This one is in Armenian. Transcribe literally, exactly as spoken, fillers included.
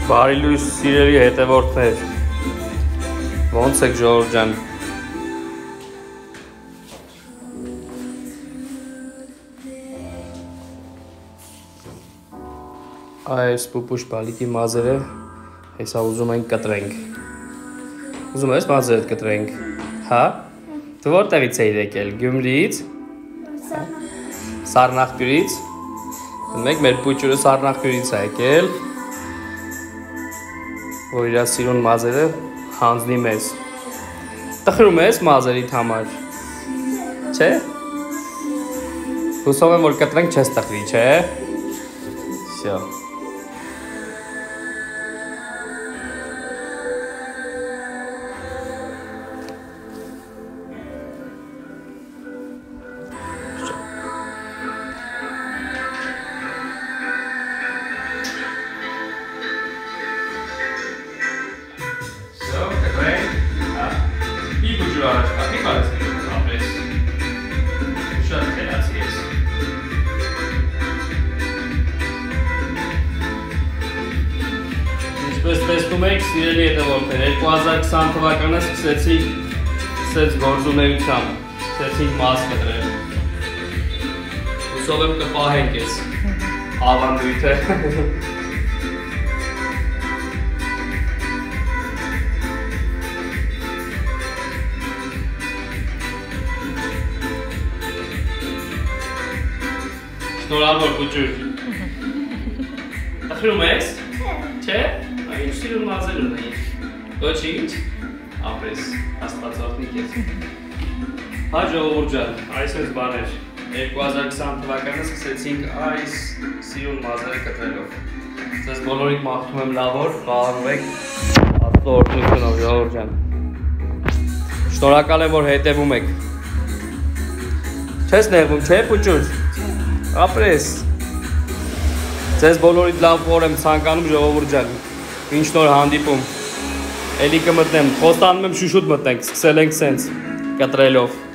Բարի լույս սիրելի հետևորդներ, ոնց եք ժողովուրդ ջան։ Այս պուպուշ բալիկի մազերը հեսա ուզում ենք կտրենք։ Ուզում ես մազերդ կտրենք, հա? Դու որտեղից էիր եկել, Գյումրիից? Սառնախբյուրից? Մեկ մեր պուճուրը Սառնախբյուրից է եկել, որ իրա սիրուն մազերը հանձնի մեզ։ Տխրում ես մազերիդ համար, չէ՞։ Հուսով եմ, որ կտրենք չես տխրի, չէ՞։ Всё։ Ինչպես տեսնում եք, սիրելի հետևորդներ, երկու հազար քսան թվականը սկսեցինք սենց գործունեությամբ, սկսեցինք մազ կտրել։ Հուսով եմ կպահենք ես ավանդույթը։ Շնորհավոր պուճուր։ Տխրում ես, չէ՞։ Ինչ սիրուն մազեր ունեի, ոչինչ, ապրես, աստվածորդնի կեզ։ Հա ժողովուրդ ջան, այս ես բաներ, երկու հազար քսան թվականը սկսեցինք այս սիրուն մազերը կտրելով։ Ձեզ բոլորիդ մաղթում եմ լավոր, խաղարվեք, աստծո օրհնությունով ժողովուրդ ջան։ Շնորհակալ եմ, որ հետևում եք։ Չես նեղվում, չէ՞ պուճուր, ապրես։ Ձեզ բոլորիդ լավ օր եմ ցանկանում ժողովուրդ ջան։ Ինչ նոր հանդիպում, էլի կմտնեմ, խոստանում եմ շուշուտ մտնենք, սկսել ենք սենց կտրելով։